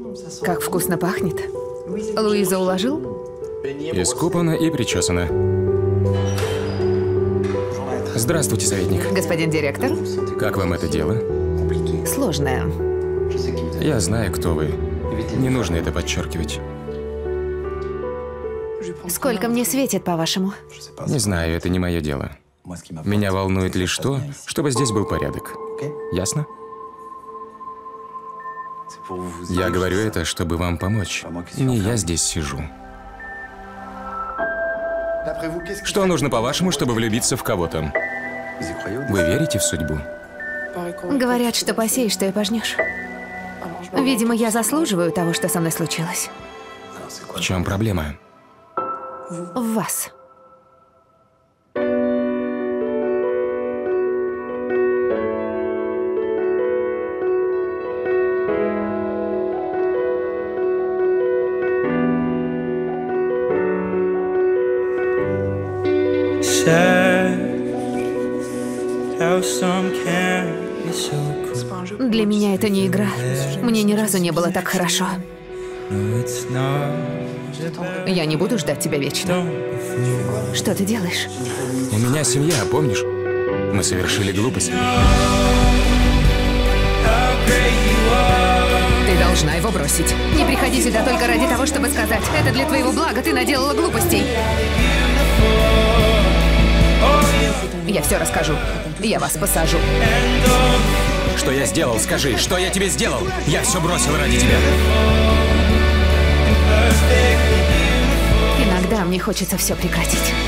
Как вкусно пахнет. Луиза уложил? Искупана и причесана. Здравствуйте, советник. Господин директор? Как вам это дело? Сложное. Я знаю, кто вы. Не нужно это подчеркивать. Сколько мне светит, по-вашему? Не знаю, это не мое дело. Меня волнует лишь то, чтобы здесь был порядок. Ясно? Я говорю это, чтобы вам помочь. Не я здесь сижу. Что нужно, по-вашему, чтобы влюбиться в кого-то? Вы верите в судьбу? Говорят, что посеешь, что и пожнешь. Видимо, я заслуживаю того, что со мной случилось. В чем проблема? В вас. Для меня это не игра. Мне ни разу не было так хорошо. Я не буду ждать тебя вечно. Что ты делаешь? У меня семья, помнишь? Мы совершили глупость. Ты должна его бросить. Не приходи сюда только ради того, чтобы сказать: это для твоего блага, ты наделала глупостей. Я все расскажу. Я вас посажу. Что я сделал? Скажи, что я тебе сделал? Я все бросил ради тебя. Иногда мне хочется все прекратить.